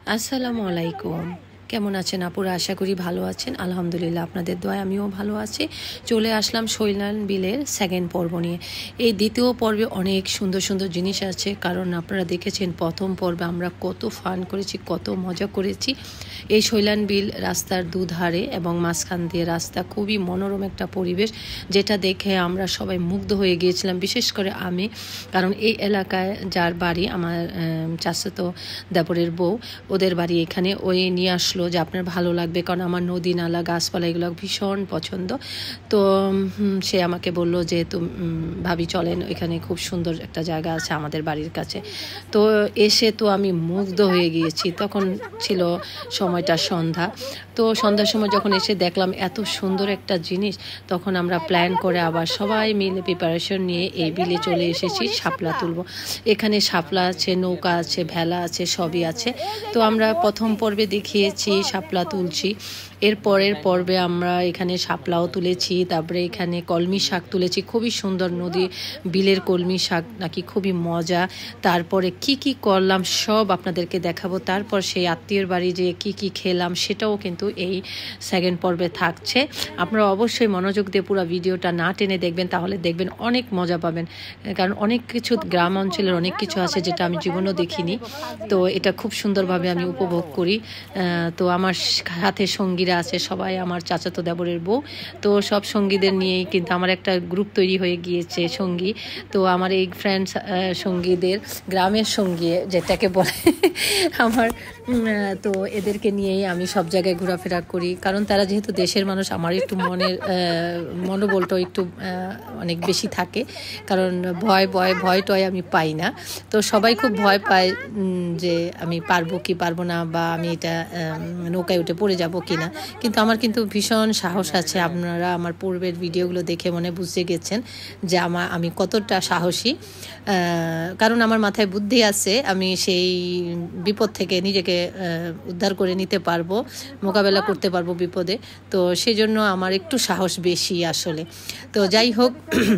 আসসালামু আলাইকুম। কেমন আছেন আপুরা? আশা করি ভালো আছেন। আলহামদুলিল্লাহ আপনাদের দোয়ায় আমিও ভালো আছি। চলে আসলাম শৈলান বিলের সেকেন্ড পর্ব নিয়ে। এই দ্বিতীয় পর্বে অনেক সুন্দর সুন্দর জিনিস আছে, কারণ আপনারা দেখেছেন প্রথম পর্বে আমরা কত ফান করেছি, কত মজা করেছি। এই শৈলান বিল রাস্তার দুধারে এবং মাঝখান দিয়ে রাস্তা, খুবই মনোরম একটা পরিবেশ, যেটা দেখে আমরা সবাই মুগ্ধ হয়ে গিয়েছিলাম, বিশেষ করে আমি। কারণ এই এলাকায় যার বাড়ি, আমার চাচাতো দেবরের বউ, ওদের বাড়ি এখানে। ওই নিয়ে আসলো যে আপনার ভালো লাগবে, কারণ আমার নদী নালা গাছপালা এগুলো ভীষণ পছন্দ। তো সে আমাকে বললো যে ভাবি চলেন, এখানে খুব সুন্দর একটা জায়গা আছে আমাদের বাড়ির কাছে। তো এসে তো আমি মুগ্ধ হয়ে গিয়েছি। তখন ছিল সময়টা সন্ধ্যা। তো সন্ধ্যার সময় যখন এসে দেখলাম এত সুন্দর একটা জিনিস, তখন আমরা প্ল্যান করে আবার সবাই মিলে প্রিপারেশন নিয়ে এই বিলে চলে এসেছি শাপলা তুলব। এখানে শাপলা আছে, নৌকা আছে, ভেলা আছে, সবই আছে। তো আমরা প্রথম পর্বে দেখিয়েছি শাপলা তুলছি, এর পরের পর্বে আমরা এখানে শাপলাও তুলেছি, তারপরে এখানে কলমি শাক তুলেছি, খুবই সুন্দর নদী বিলের কলমি শাক নাকি খুবই মজা। তারপরে কি কি করলাম সব আপনাদেরকে দেখাবো। তারপর সেই আত্মীয়র বাড়ি যে কি কি খেলাম সেটাও কিন্তু এই সেকেন্ড পর্বে থাকছে। আপনারা অবশ্যই মনোযোগ দিয়ে পুরো ভিডিওটা না টেনে দেখবেন, তাহলে দেখবেন অনেক মজা পাবেন। কারণ অনেক কিছু গ্রাম অঞ্চলের অনেক কিছু আছে যেটা আমি জীবনেও দেখিনি। তো এটা খুব সুন্দরভাবে আমি উপভোগ করি। তো আমার সাথে সঙ্গীরা আছে সবাই আমার চাচাতো দেবরের বউ। তো সব সঙ্গীদের নিয়েই কিন্তু আমার একটা গ্রুপ তৈরি হয়ে গিয়েছে সঙ্গী। তো আমার এই ফ্রেন্ডস সঙ্গীদের গ্রামের সঙ্গী যেটাকে বলে আমার, তো এদেরকে নিয়েই আমি সব জায়গায় ঘোরাফেরা করি। কারণ তারা যেহেতু দেশের মানুষ, আমার একটু মনোবলটা একটু অনেক বেশি থাকে। কারণ ভয় টয় আমি পাই না। তো সবাই খুব ভয় পায় যে আমি পারবো কি পারবো না, বা আমি এটা নৌকায় উঠে পড়ে যাব কি না। কিন্তু আমার কিন্তু ভীষণ সাহস আছে। আপনারা আমার পূর্বের ভিডিওগুলো দেখে মনে বুঝতে গেছেন যে আমি কতটা সাহসী। কারণ আমার মাথায় বুদ্ধি আছে, আমি সেই বিপদ থেকে নিজেকে উদ্ধার করে নিতে পারবো, মোকাবেলা করতে পারবো বিপদে। তো সেজন্য আমার একটু সাহস বেশি আসলে। তো যাই হোক,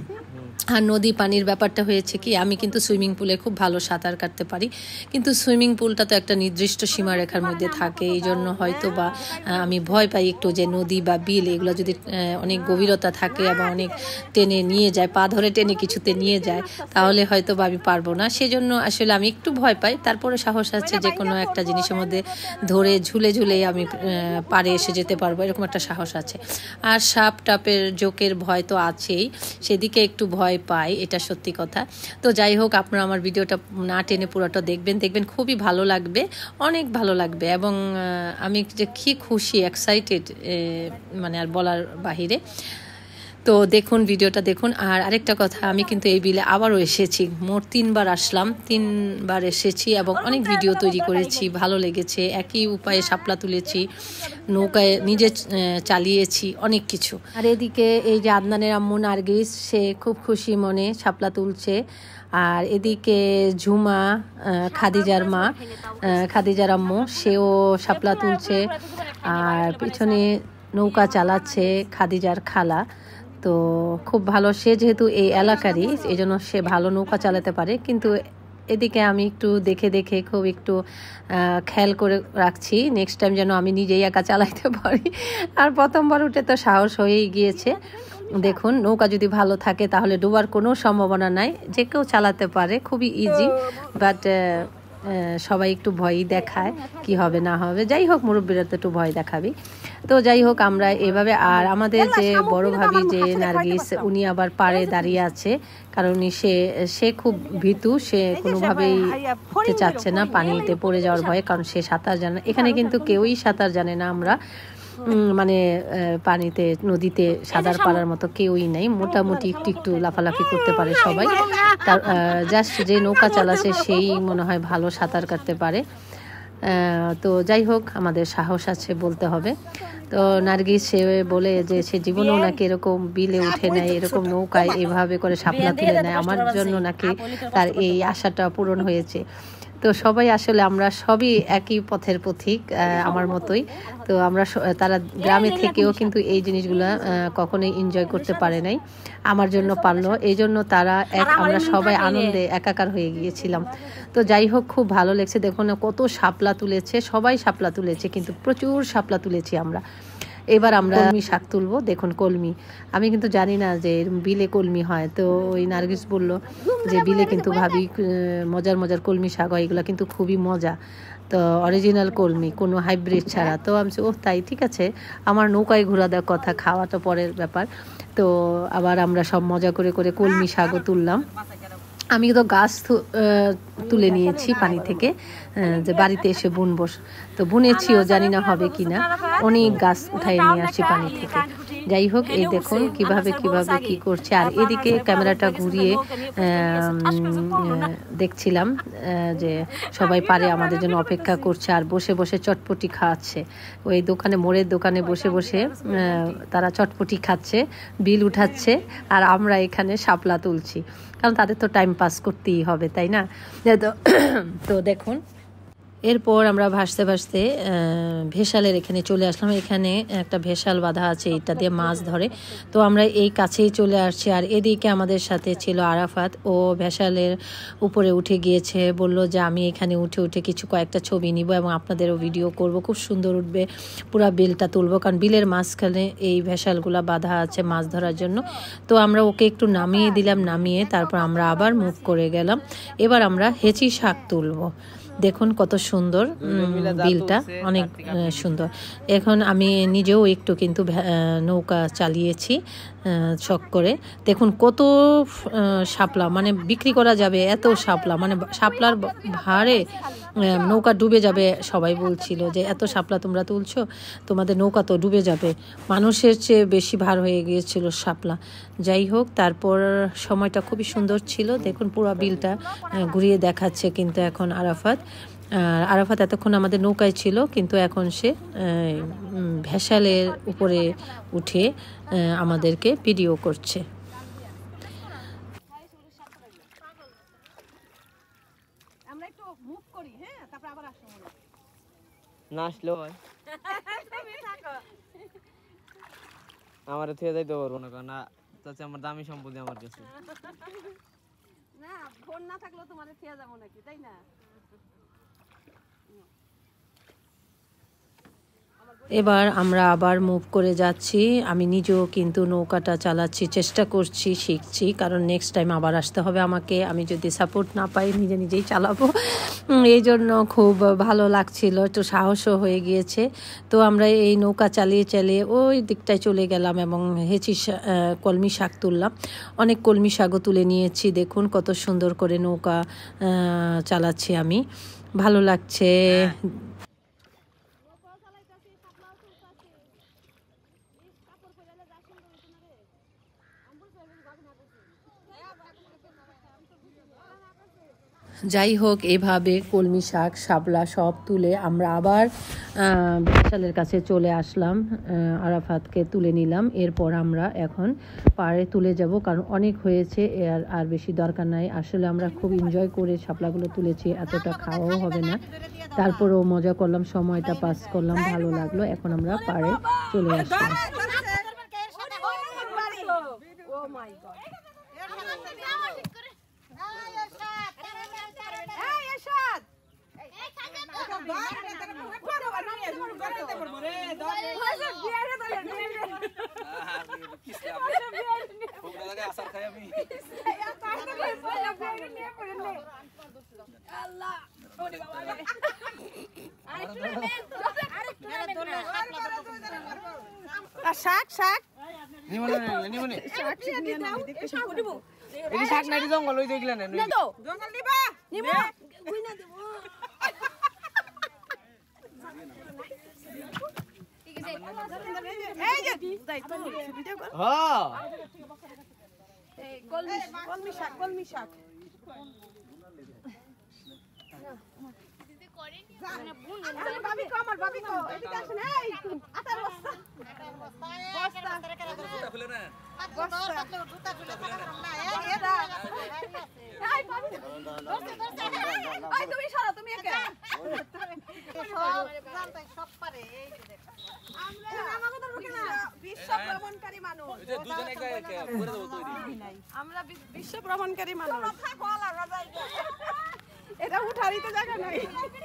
আর নদী পানির ব্যাপারটা হয়েছে কি, আমি কিন্তু সুইমিং পুলে খুব ভালো সাঁতার কাটতে পারি, কিন্তু সুইমিং পুলটা তো একটা নির্দিষ্ট সীমারেখার মধ্যে থাকে। এই জন্য হয়তো বা আমি ভয় পাই একটু, যে নদী বা বিল এগুলো যদি অনেক গভীরতা থাকে এবং অনেক টেনে নিয়ে যায়, পা ধরে টেনে কিছুতে নিয়ে যায়, তাহলে হয়তো বা আমি পারবো না। সেজন্য আসলে আমি একটু ভয় পাই। তারপরে সাহস আছে যে কোনো একটা জিনিসের মধ্যে ধরে ঝুলে আমি পাড়ে এসে যেতে পারবো, এরকম একটা সাহস আছে। আর সাপ টাপের জোকের ভয় তো আছেই, সেদিকে একটু ভয় পাই, এটা সত্যি কথা। তো যাই হোক, আপনারা আমার ভিডিওটা না টেনে পুরোটা দেখবেন, খুবই ভালো লাগবে, অনেক ভালো লাগবে। এবং আমি যে কি খুশি, এক্সাইটেড, মানে আর বলার বাহিরে। তো দেখুন, ভিডিওটা দেখুন। আর আরেকটা কথা, আমি কিন্তু এই বিলে আবারও এসেছি, মোট 3বার আসলাম, 3বার এসেছি এবং অনেক ভিডিও তৈরি করেছি, ভালো লেগেছে। একই উপায়ে শাপলা তুলেছি, নৌকায় নিজে চালিয়েছি, অনেক কিছু। আর এদিকে এই যে আদনানের আম্মু নার্গিস, সে খুব খুশি মনে শাপলা তুলছে। আর এদিকে ঝুমা, খাদিজার মা, খাদিজার আম্মু, সেও শাপলা তুলছে। আর পিছনে নৌকা চালাচ্ছে খাদিজার খালা। তো খুব ভালো, সে যেহেতু এই এলাকারই, এই জন্য সে ভালো নৌকা চালাতে পারে। কিন্তু এদিকে আমি একটু দেখে খুব একটু খেয়াল করে রাখছি, নেক্সট টাইম যেন আমি নিজেই একা চালাইতে পারি। আর প্রথমবার উঠে তো সাহস হয়েই গিয়েছে। দেখুন, নৌকা যদি ভালো থাকে তাহলে ডোবার কোনো সম্ভাবনা নাই, যে কেউ চালাতে পারে, খুবই ইজি। বাট সবাই একটু ভয়ই দেখায়, কি হবে না হবে। যাই হোক, মুরব্বীরা তো একটু ভয় দেখাবি। তো যাই হোক, আমরা এভাবে। আর আমাদের যে বড় ভাবি যে নার্গিস, উনি আবার পাড়ে দাঁড়িয়ে আছে, কারণ সে খুব ভীতু, সে কোনোভাবেই উঠতে চাচ্ছে না পানিতে পড়ে যাওয়ার ভয়ে, কারণ সে সাঁতার জানে। এখানে কিন্তু কেউই সাঁতার জানে না, আমরা মানে পানিতে নদীতে সাঁতার পারার মতো কেউই নেই, মোটামুটি একটু লাফালাফি করতে পারে সবাই। তার জাস্ট যে নৌকা চালাচ্ছে সেই মনে হয় ভালো সাঁতার কাটতে পারে। তো যাই হোক, আমাদের সাহস আছে বলতে হবে। তো নার্গিস সে বলে যে সে জীবনেও নাকি এরকম বিলে উঠে নেয়, এরকম নৌকায় এভাবে করে শাপলা তুলে নেয়, আমার জন্য নাকি তার এই আশাটা পূরণ হয়েছে। তো তো সবাই আসলে আমরা সবই একই পথের পথিক, আমার মতোই। তো আমরা তারা গ্রামে থেকেও কিন্তু এই জিনিসগুলো কখনোই এনজয় করতে পারে নাই, আমার জন্য পারলো। এই জন্য তারা আমরা সবাই আনন্দে একাকার হয়ে গিয়েছিলাম। তো যাই হোক, খুব ভালো লেগেছে। দেখুন কত শাপলা তুলেছে, সবাই শাপলা তুলেছে, কিন্তু প্রচুর শাপলা তুলেছি আমরা। এবার আমরা কলমি শাক তুলবো। দেখুন কলমি, আমি কিন্তু জানি না যে বিলে কলমি হয়। তো ওই নার্গিস বলল যে বিলে কিন্তু ভাবি মজার মজার কলমি শাক হয়, এগুলো কিন্তু খুবই মজা। তো অরিজিনাল কলমি, কোনো হাইব্রিড ছাড়া। তো আমি তাই ঠিক আছে, আমার নৌকায় ঘোরা দেওয়ার কথা, খাওয়া তো পরের ব্যাপার। তো আবার আমরা সব মজা করে করে কলমি শাকও তুললাম। আমি তো গাছ তুলে নিয়েছি পানি থেকে, যে বাড়িতে এসে বুনবো। তো বুনেছিও, জানি না হবে কি না, অনেক গাছ উঠাই নিয়ে আসি পানি থেকে। যাই হোক, এই দেখুন কিভাবে কিভাবে কি করছে। আর এদিকে ক্যামেরাটা ঘুরিয়ে দেখছিলাম যে সবাই পারে আমাদের জন্য অপেক্ষা করছে আর বসে বসে চটপটি খাওয়াচ্ছে। ওই দোকানে, মোড়ের দোকানে বসে বসে তারা চটপটি খাচ্ছে, বিল উঠাচ্ছে, আর আমরা এখানে শাপলা তুলছি, কারণ তাদের তো টাইম পাস করতেই হবে, তাই না? তো দেখুন, এরপর আমরা ভাসতে ভাসতে ভেসালের এখানে চলে আসলাম। এখানে একটা ভেসাল বাঁধা আছে, এটা দিয়ে মাছ ধরে। তো আমরা এই কাছেই চলে আসছি। আর এদিকে আমাদের সাথে ছিল আরাফাত, ও ভেসালের উপরে উঠে গিয়েছে, বলল যে আমি এখানে উঠে উঠে কয়েকটা ছবি নিব এবং আপনাদেরও ভিডিও করব, খুব সুন্দর উঠবে, পুরা বিলটা তুলব, কারণ বিলের মাঝখানে এই ভেসালগুলা বাঁধা আছে মাছ ধরার জন্য। তো আমরা ওকে একটু নামিয়ে দিলাম, নামিয়ে তারপর আমরা আবার মুভ করে গেলাম। এবার আমরা হেঁচি শাক তুলব। দেখুন কত সুন্দর বিলটা, অনেক সুন্দর। এখন আমি নিজেও একটু কিন্তু নৌকা চালিয়েছি শখ করে। দেখুন কত শাপলা, মানে বিক্রি করা যাবে এত শাপলা, মানে শাপলার ভারে নৌকা ডুবে যাবে। সবাই বলছিল যে এত শাপলা তোমরা তুলছো, তোমাদের নৌকা তো ডুবে যাবে। মানুষের চেয়ে বেশি ভার হয়ে গিয়েছিল শাপলা। যাই হোক, তারপর সময়টা খুবই সুন্দর ছিল। দেখুন পুরো বিলটা ঘুরিয়ে দেখাচ্ছে কিন্তু এখন আরাফাত এতক্ষণ আমাদের নৌকায় ছিল, কিন্তু এখন সে ভেসালের উপরে উঠে আমাদেরকে ভিডিও করছে। আমার থেকে যাইতে পারবো না, কারণ আমার দামি সম্পত্তি আমার কাছে। না, ফোন না থাকলেও তোমাদের থেকে যাবো নাকি, তাই না? এবার আমরা আবার মুভ করে যাচ্ছি। আমি নিজেও কিন্তু নৌকাটা চালাচ্ছি, চেষ্টা করছি, শিখছি, কারণ নেক্সট টাইম আবার আসতে হবে আমাকে। আমি যদি সাপোর্ট না পাই নিজেই চালাবো। এই জন্য খুব ভালো লাগছিল, একটু সাহসও হয়ে গিয়েছে। তো আমরা এই নৌকা চালিয়ে চালিয়ে ওই দিকটায় চলে গেলাম এবং কলমি শাক তুললাম। অনেক কলমি শাকও তুলে নিয়েছি। দেখুন কত সুন্দর করে নৌকা চালাচ্ছি আমি, ভালো লাগছে। যাই হোক, এভাবে কলমি শাক, শাপলা সব তুলে আমরা আবার ভেসালের কাছে চলে আসলাম। আরাফাতকে তুলে নিলাম। এরপর আমরা এখন পাড়ে তুলে যাব, কারণ অনেক হয়েছে, আর বেশি দরকার নাই। আসলে আমরা খুব এনজয় করে শাপলাগুলো তুলেছি, এতটা খাওয়াও হবে না। তারপরেও মজা করলাম, সময়টা পাস করলাম, ভালো লাগলো। এখন আমরা পাড়ে চলে আসলাম। শাক শাক শাক নাই জঙ্গল ওই দেখলে না জঙ্গল নিবা নিব কই না দেব ঠিক আছে এই যে যাই তো ভিডিও কর হ্যাঁ এই কলমি শাক দিদি করেনি মানে বুন ভাবি কো আমার ভাবি কো এদিকে আসেন এই আটার বস্তা জুতা খুলে না জুতা খুলে না এই ভাবি এই তুমি সরো তুমি বিশ্ব ভ্রমণকারী মানুষ আমরা বিশ্ব ভ্রমণকারী মানুষ এটা উঠারই তো জায়গা নাই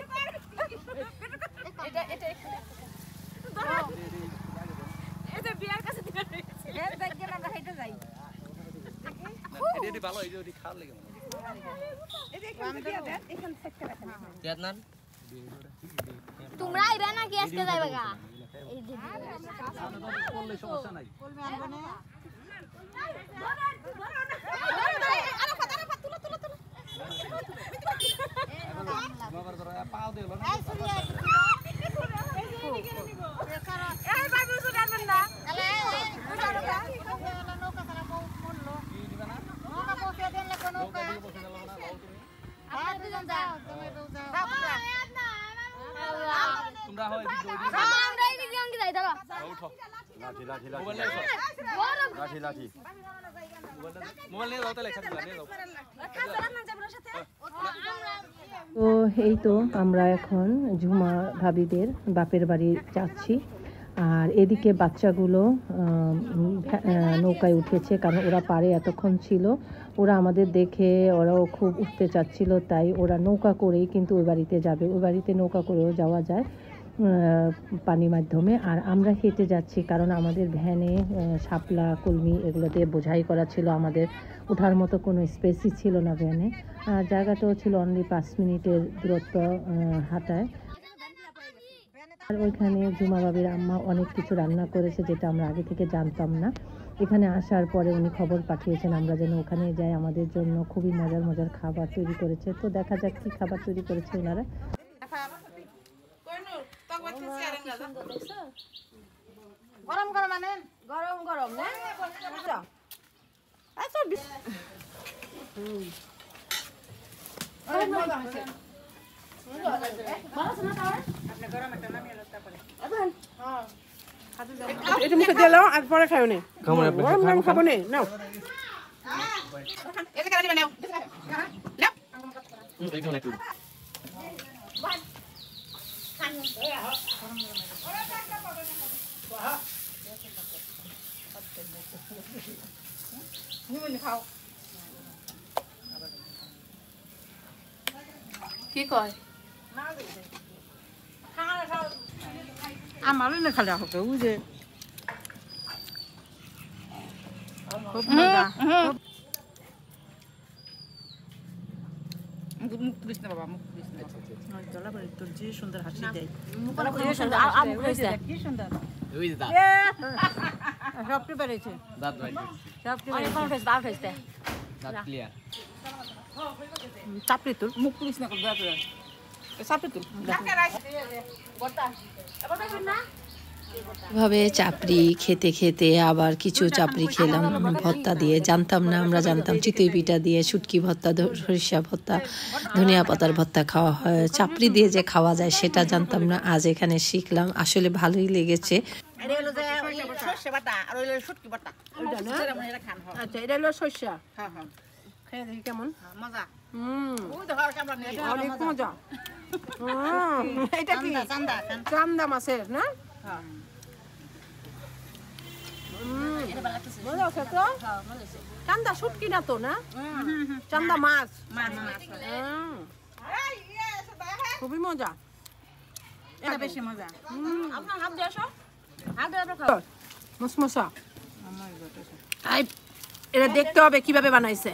এটা বিয়ার কাছে আমরা হেঁটে যাই ভালো খাওয়ার লেগে তোমরা আইবা নাকি আজকে যাইবা গা করলে সমস্যা নাই বাবার ধরো পাও দিল না এই বাবু সুদারবেন না নৌকা তারা পড়লো নৌকা পৌঁছে দিলে কোন নৌকা আর দুজন যাও তোমরা হয় আমরা এই দিকে অঙ্গে যাই দাঁড়া উঠো লাঠি লাঠি মোবাইল লাঠি লাঠি মোবাইল নিয়ে যাও তাহলে এখানে নিয়ে যাও তো এই তো আমরা এখন ঝুমা ভাবিদের বাপের বাড়ি যাচ্ছি আর এদিকে বাচ্চাগুলো নৌকায় উঠেছে কারণ ওরা পারে এতক্ষণ ছিল ওরা আমাদের দেখে ওরাও খুব উঠতে চাচ্ছিল তাই ওরা নৌকা করেই কিন্তু ওই বাড়িতে যাবে ওই বাড়িতে নৌকা করেও যাওয়া যায় পানির মাধ্যমে আর আমরা হেঁটে যাচ্ছি কারণ আমাদের ভ্যানে শাপলা কলমি এগুলোতে বোঝাই করা ছিল আমাদের ওঠার মতো কোনো স্পেসই ছিল না ভ্যানে আর জায়গাটাও ছিল অনলি 5 মিনিটের দূরত্ব হাঁটায় আর ওইখানে ঝুমা বাবির আম্মা অনেক কিছু রান্না করেছে যেটা আমরা আগে থেকে জানতাম না এখানে আসার পরে উনি খবর পাঠিয়েছেন আমরা যেন ওখানে যাই আমাদের জন্য খুবই মজার মজার খাবার তৈরি করেছে তো দেখা যাক কি খাবার তৈরি করেছে ওনারা গরম গরম আনেন গরম গরম না আচ্ছা এটা মুখে দিয়ে লাও আর পরে খাও নে গরম খাবো নে নাও এটা কেন দিবেন নাও কি কয় আমারও না খাওয়া হবে বুঝে খুব মজা মুখ কৃষ্ণ বাবা মুখ কৃষ্ণ চলা বলে তোর যে সুন্দর হাসি দেয় কি সুন্দর ওই দা সবটি পেরেছে দাঁত ভাই সবটি পেরেছে দাঁত হইছে দাঁত ক্লিয়ার চাপড়ি তোর মুখ কৃষ্ণ করে দাঁত চাপড়ি তোর বর্তা এবার দেখুন না এভাবে চাপড়ি খেতে খেতে আবার কিছু চাপড়ি খেলাম ভর্তা দিয়ে জানতাম না আমরা জানতাম চিতই পিঠা দিয়ে শুটকি ভর্তা সরিষা ভর্তা ধনিয়া পাতার ভর্তা খাওয়া হয় চাপড়ি দিয়ে যে খাওয়া যায় সেটা জানতাম না আজ এখানে শিখলাম আসলে ভালোই লেগেছে এটা হলো যে সরষে বাটা আর হলো শুটকি বাটা ওইটা না এটা খান হয় আচ্ছা এটা হলো সরষা হ্যাঁ হ্যাঁ খেয়ে দেখি কেমন মজা ওই দেখো কেমন এটা অনেক মজা এটা কি চান্দা চান্দা মাছের না হ্যাঁ মজা আছে তো চান্দা শুটকি না তো না চান্দা মাছ খুবই মজা এটা বেশি মজা আপনার হাত দিয়ে আসো হাত দিয়ে খাও মসমসা আই এটা দেখতে হবে কিভাবে বানাইছে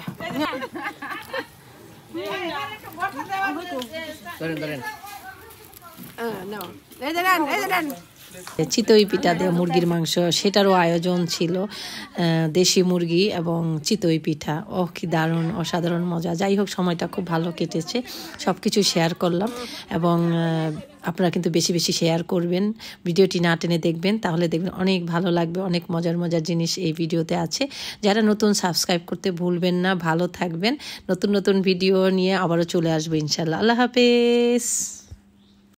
ধরেন নাও এই দেন চিতই পিঠা দিয়ে মুরগির মাংস সেটারও আয়োজন ছিল দেশি মুরগি এবং চিতই পিঠা কি দারুণ অসাধারণ মজা যাই হোক সময়টা খুব ভালো কেটেছে সব কিছু শেয়ার করলাম এবং আপনারা কিন্তু বেশি বেশি শেয়ার করবেন ভিডিওটি না টেনে দেখবেন তাহলে দেখবেন অনেক ভালো লাগবে অনেক মজার মজার জিনিস এই ভিডিওতে আছে যারা নতুন সাবস্ক্রাইব করতে ভুলবেন না ভালো থাকবেন নতুন নতুন ভিডিও নিয়ে আবারও চলে আসবো ইনশাল্লাহ আল্লাহ হাফেজ